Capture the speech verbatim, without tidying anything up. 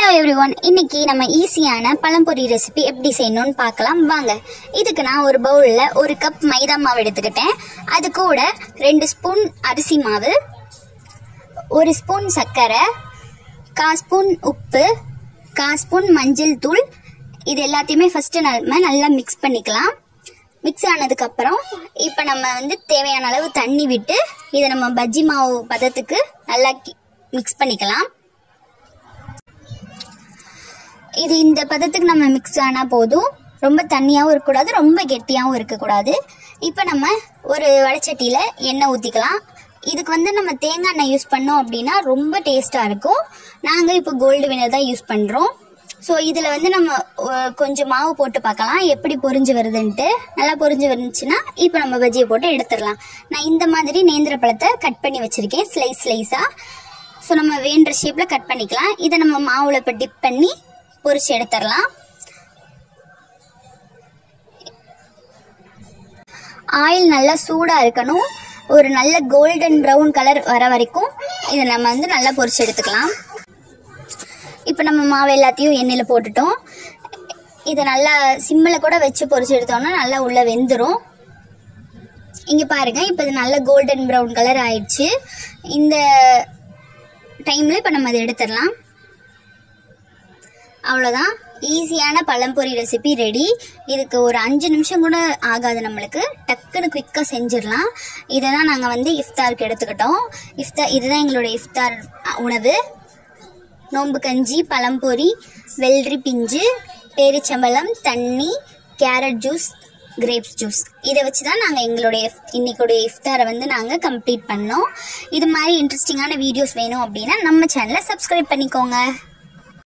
Hello everyone, இன்னைக்கு நம்ம ஈஸியான பழம்பொரி ரெசிபி எப்படி செய்யணும்னு பார்க்கலாம் வாங்க. இதுக்கு நான் ஒரு பவுல்ல ஒரு கப் மைதா மாவு எடுத்துக்கிட்டேன். அது கூட ரெண்டு ஸ்பூன் அரிசி மாவு, ஒரு ஸ்பூன் சர்க்கரை, கால் ஸ்பூன் உப்பு, கால் ஸ்பூன் மஞ்சள் தூள். இது எல்லாத்தையுமே ஃபர்ஸ்ட் நம்ம நல்லா மிக்ஸ் பண்ணிக்கலாம். மிக்ஸ் ஆனதுக்கு அப்புறம் இப்போ நம்ம வந்து தேவையான அளவு தண்ணி விட்டு இதை நம்ம பஜ்ஜி மாவு பதத்துக்கு நல்லா மிக்ஸ் பண்ணிக்கலாம். இது இந்த பதத்துக்கு நம்ம மிக்ஸ் ஆனா போதும். ரொம்ப தண்ணியாகவும் இருக்கக்கூடாது, ரொம்ப கெட்டியாகவும் இருக்கக்கூடாது. இப்போ நம்ம ஒரு வடைச்சட்டியில எண்ணெய் ஊற்றிக்கலாம். இதுக்கு வந்து நம்ம தேங்காய் எண்ணெய் யூஸ் பண்ணோம் அப்படின்னா ரொம்ப டேஸ்டாக இருக்கும். நாங்கள் இப்போ கோல்டு வினர் தான் யூஸ் பண்ணுறோம். ஸோ இதில் வந்து நம்ம கொஞ்சம் மாவு போட்டு பார்க்கலாம் எப்படி பொரிஞ்சு வருதுன்ட்டு. நல்லா பொரிஞ்சு வந்துச்சுன்னா இப்போ நம்ம பஜ்ஜியை போட்டு எடுத்துடலாம். நான் இந்த மாதிரி நேந்திர பழத்தை கட் பண்ணி வச்சுருக்கேன் ஸ்லைஸ் ஸ்லைஸாக. ஸோ நம்ம வேண்டுற ஷேப்பில் கட் பண்ணிக்கலாம். இதை நம்ம மாவில் இப்போ டிப் பண்ணி பொரிச்சு எடுத்துடலாம். ஆயில் நல்லா சூடாக இருக்கணும். ஒரு நல்ல கோல்டன் ப்ரௌன் கலர் வர வரைக்கும் இதை நம்ம வந்து நல்லா பொரிச்சு எடுத்துக்கலாம். இப்போ நம்ம மாவு எல்லாத்தையும் எண்ணெயில் போட்டுட்டோம். இதை நல்லா சிம்மில் கூட வச்சு பொரிச்சு எடுத்தோம்னா நல்லா உள்ள வெந்துடும். இங்கே பாருங்க, இப்போ இது நல்ல கோல்டன் ப்ரௌன் கலர் ஆயிடுச்சு. இந்த டைமில் இப்போ நம்ம அதை எடுத்துடலாம். அவ்வளோதான், ஈஸியான பழம்பொரி ரெசிபி ரெடி. இதுக்கு ஒரு அஞ்சு நிமிஷம் கூட ஆகாது, நம்மளுக்கு டக்குன்னு குயிக்காக செஞ்சிடலாம். இதை தான் நாங்கள் வந்து இஃப்தாருக்கு எடுத்துக்கிட்டோம். இஃப்தார் இதுதான் எங்களோட இஃப்தார் உணவு. நோம்பு கஞ்சி, பழம்பொரி, வெள்ளரி பிஞ்சு, பேரிச்சம்பழம், தண்ணி, கேரட் ஜூஸ், கிரேப்ஸ் ஜூஸ். இதை வச்சு தான் நாங்கள் எங்களுடைய இன்னைக்குடைய இஃப்தாரை வந்து நாங்கள் கம்ப்ளீட் பண்ணோம். இது மாதிரி இன்ட்ரெஸ்டிங்கான வீடியோஸ் வேணும் அப்படின்னா நம்ம சேனலை சப்ஸ்கிரைப் பண்ணிக்கோங்க.